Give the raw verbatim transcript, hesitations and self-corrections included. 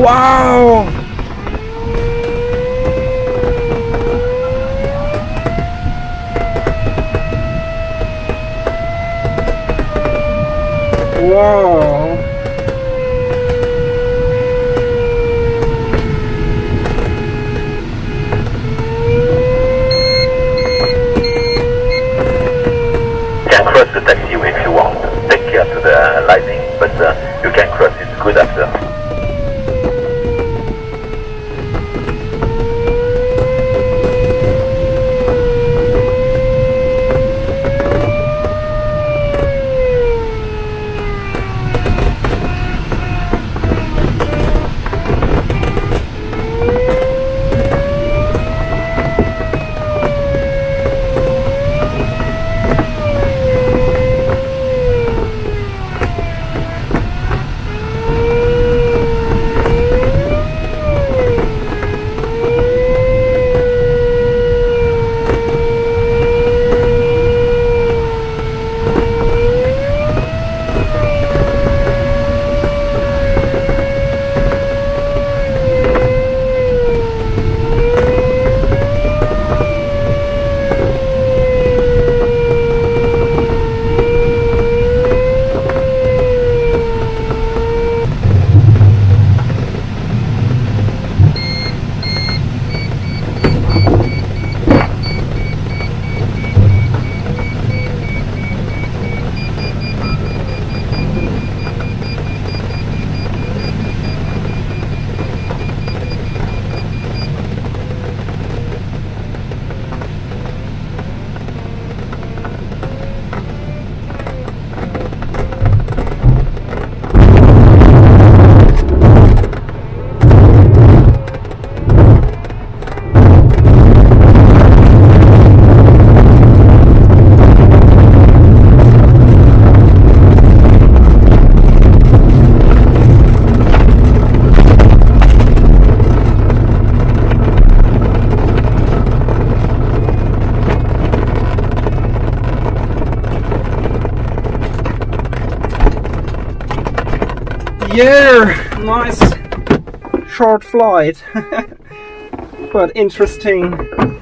Wow! Wow! You can cross the taxiway if you want. Take care to the lightning, but uh, you can cross it good after. Yeah, nice short flight, but interesting.